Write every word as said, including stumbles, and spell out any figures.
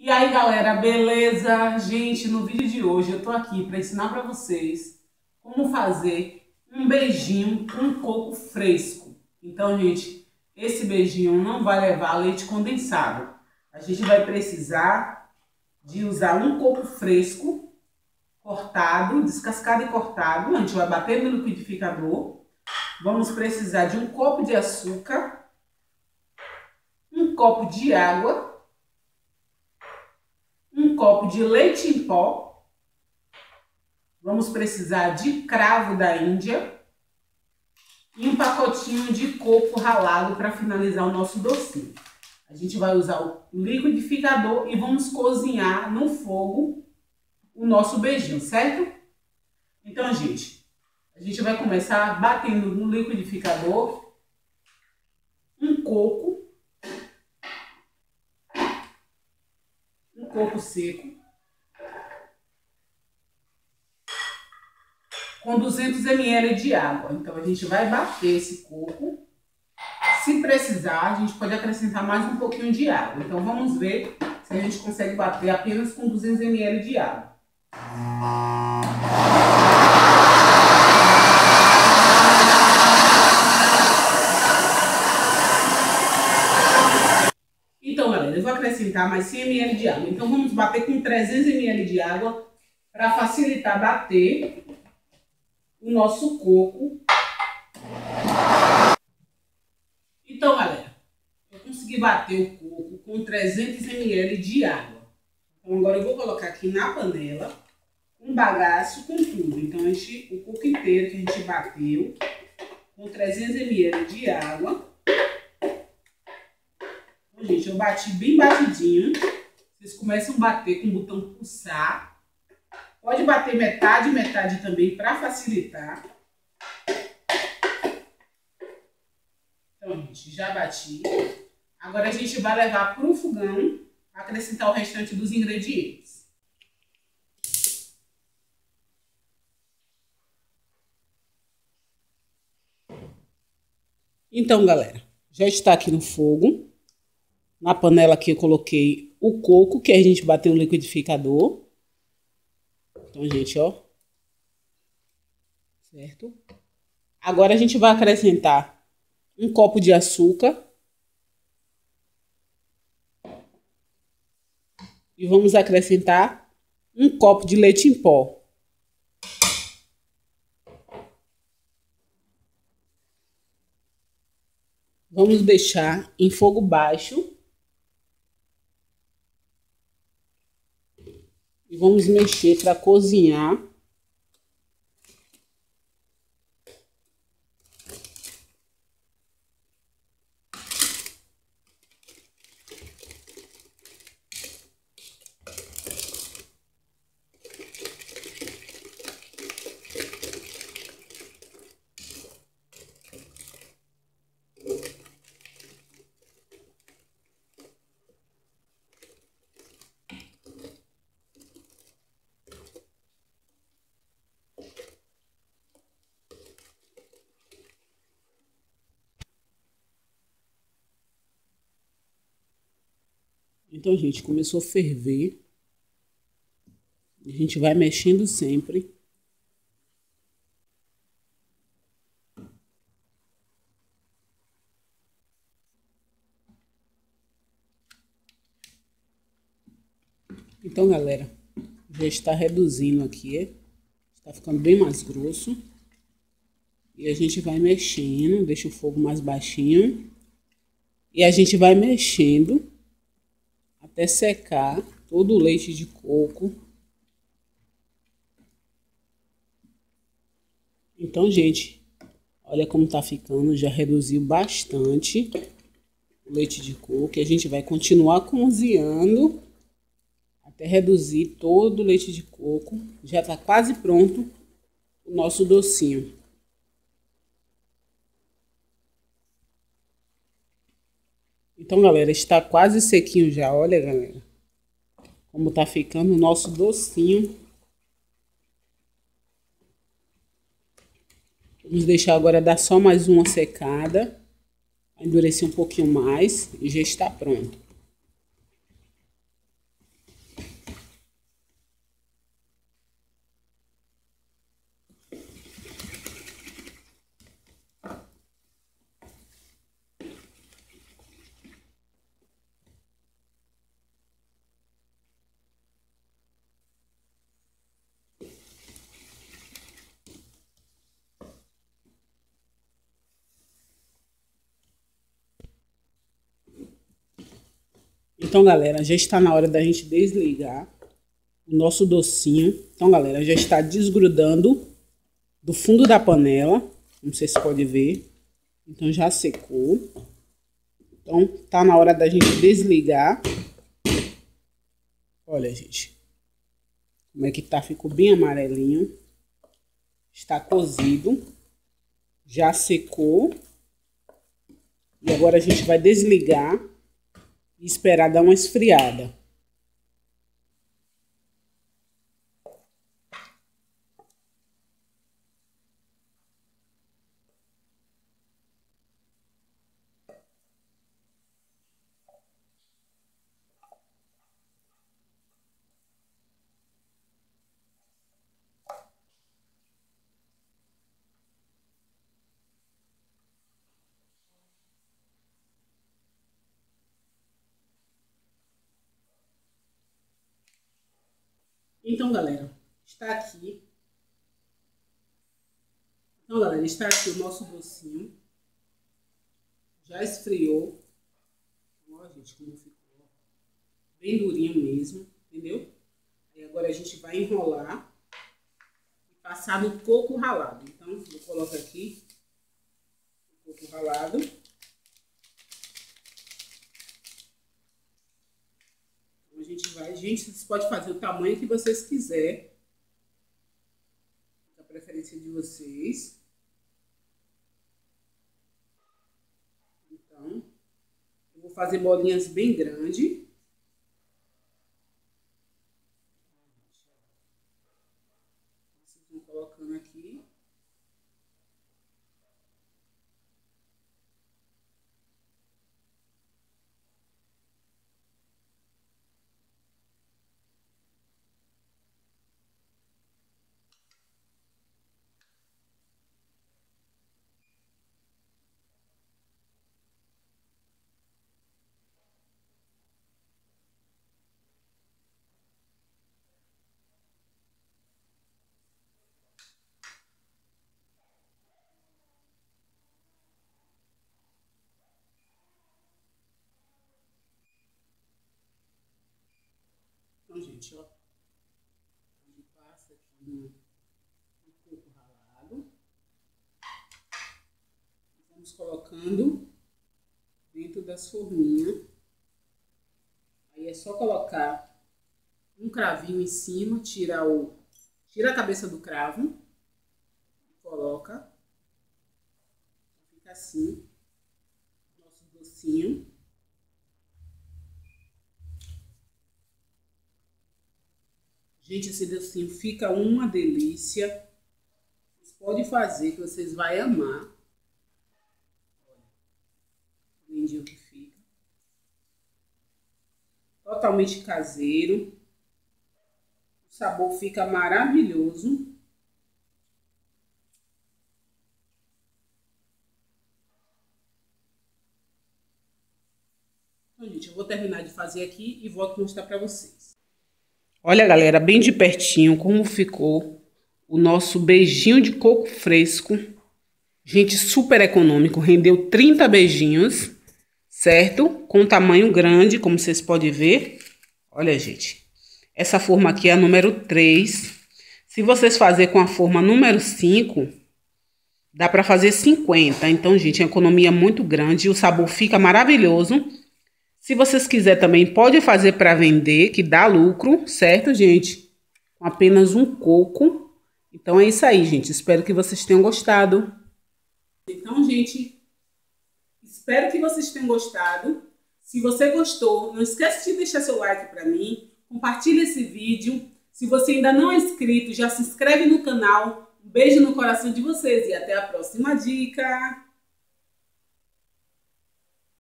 E aí galera, beleza? Gente, no vídeo de hoje eu tô aqui para ensinar para vocês como fazer um beijinho com coco fresco. Então, gente, esse beijinho não vai levar leite condensado. A gente vai precisar de usar um coco fresco, cortado, descascado e cortado. A gente vai bater no liquidificador. Vamos precisar de um copo de açúcar, um copo de água, um copo de leite em pó, vamos precisar de cravo da Índia e um pacotinho de coco ralado para finalizar o nosso docinho. A gente vai usar o liquidificador e vamos cozinhar no fogo o nosso beijinho, certo? Então, gente, a gente vai começar batendo no liquidificador um coco, coco seco com duzentos mililitros de água. Então a gente vai bater esse coco. Se precisar, a gente pode acrescentar mais um pouquinho de água. Então vamos ver se a gente consegue bater apenas com duzentos mililitros de água. Então, galera, eu vou acrescentar mais cem mililitros de água. Então, vamos bater com trezentos mililitros de água para facilitar bater o nosso coco. Então, galera, eu consegui bater o coco com trezentos mililitros de água. Então, agora eu vou colocar aqui na panela um bagaço com tudo. Então, a gente, o coco inteiro que a gente bateu com trezentos mililitros de água. Gente, eu bati bem batidinho. Vocês começam a bater com o botão pulsar. Pode bater metade, metade também para facilitar. Então, gente, já bati. Agora a gente vai levar para o fogão para acrescentar o restante dos ingredientes. Então, galera, já está aqui no fogo. Na panela aqui eu coloquei o coco que a gente bateu no liquidificador. Então, gente, ó. Certo? Agora a gente vai acrescentar um copo de açúcar. E vamos acrescentar um copo de leite em pó. Vamos deixar em fogo baixo. E vamos mexer para cozinhar. Então, gente, começou a ferver. A gente vai mexendo sempre. Então, galera, já está reduzindo aqui. Está ficando bem mais grosso. E a gente vai mexendo, deixa o fogo mais baixinho. E a gente vai mexendo até secar todo o leite de coco. Então, gente, olha como tá ficando, já reduziu bastante o leite de coco. E a gente vai continuar cozinhando até reduzir todo o leite de coco. Já tá quase pronto o nosso docinho. Então, galera, está quase sequinho já. Olha, galera, como tá ficando o nosso docinho. Vamos deixar agora dar só mais uma secada. Vai endurecer um pouquinho mais e já está pronto. Então, galera, já está na hora da gente desligar o nosso docinho. Então, galera, já está desgrudando do fundo da panela, como vocês podem ver. Então, já secou. Então, tá na hora da gente desligar. Olha, gente, como é que tá? Ficou bem amarelinho. Está cozido. Já secou. E agora a gente vai desligar e esperar dar uma esfriada. Então, galera, está aqui. Então, galera, está aqui o nosso docinho. Já esfriou. Olha, gente, como ficou. Bem durinho mesmo, entendeu? Aí agora a gente vai enrolar e passar no coco ralado. Então, eu coloco aqui o coco ralado. A gente vai, gente, vocês podem fazer o tamanho que vocês quiserem, da preferência de vocês. Então, eu vou fazer bolinhas bem grandes. Vocês vão colocando aqui. Então, gente, ó, a gente passa aqui no, no coco ralado. Vamos colocando dentro das forminhas. Aí é só colocar um cravinho em cima, tira o, tira a cabeça do cravo, coloca, fica assim, nosso docinho. Gente, esse docinho fica uma delícia. Vocês podem fazer, que vocês vão amar. Olha, lindinho que fica. Totalmente caseiro. O sabor fica maravilhoso. Então, gente, eu vou terminar de fazer aqui e volto a mostrar para vocês. Olha, galera, bem de pertinho como ficou o nosso beijinho de coco fresco. Gente, super econômico, rendeu trinta beijinhos, certo? Com tamanho grande, como vocês podem ver. Olha, gente, essa forma aqui é a número três. Se vocês fazerem com a forma número cinco, dá para fazer cinquenta. Então, gente, é uma economia muito grande e o sabor fica maravilhoso. Se vocês quiserem também, pode fazer para vender, que dá lucro, certo, gente? Com apenas um coco. Então, é isso aí, gente. Espero que vocês tenham gostado. Então, gente, espero que vocês tenham gostado. Se você gostou, não esquece de deixar seu like para mim. Compartilhe esse vídeo. Se você ainda não é inscrito, já se inscreve no canal. Um beijo no coração de vocês e até a próxima dica.